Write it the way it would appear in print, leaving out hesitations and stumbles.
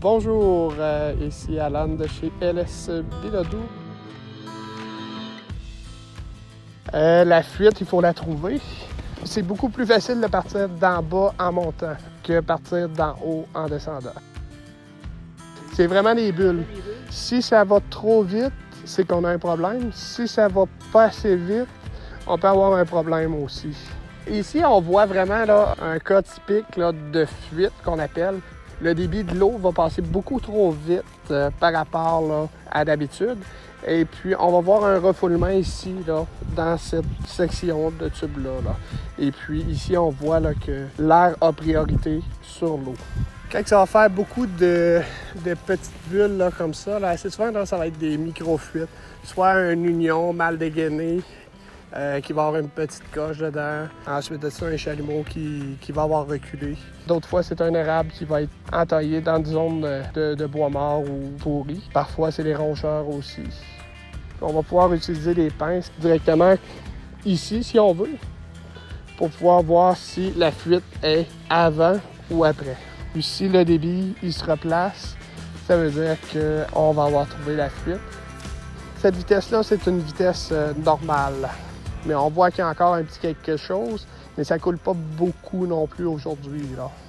Bonjour, ici Alan de chez LS Bilodeau. La fuite, il faut la trouver. C'est beaucoup plus facile de partir d'en bas en montant que partir d'en haut en descendant. C'est vraiment des bulles. Si ça va trop vite, c'est qu'on a un problème. Si ça va pas assez vite, on peut avoir un problème aussi. Ici, on voit vraiment là, un cas typique là, de fuite qu'on appelle. Le débit de l'eau va passer beaucoup trop vite par rapport là, à d'habitude. Et puis, on va voir un refoulement ici, là, dans cette section de tube-là. Là. Et puis, ici, on voit là, que l'air a priorité sur l'eau. Quand ça va faire beaucoup de petites bulles là, comme ça, là, assez souvent, là, ça va être des micro-fuites. Soit une union mal dégainée, qui va avoir une petite coche dedans. Ensuite de ça, un chalumeau qui va avoir reculé. D'autres fois, c'est un érable qui va être entaillé dans une zone de bois mort ou pourri. Parfois, c'est les roncheurs aussi. On va pouvoir utiliser les pinces directement ici, si on veut, pour pouvoir voir si la fuite est avant ou après. Puis si le débit il se replace, ça veut dire qu'on va avoir trouvé la fuite. Cette vitesse-là, c'est une vitesse normale. Mais on voit qu'il y a encore un petit quelque chose, mais ça coule pas beaucoup non plus aujourd'hui, là.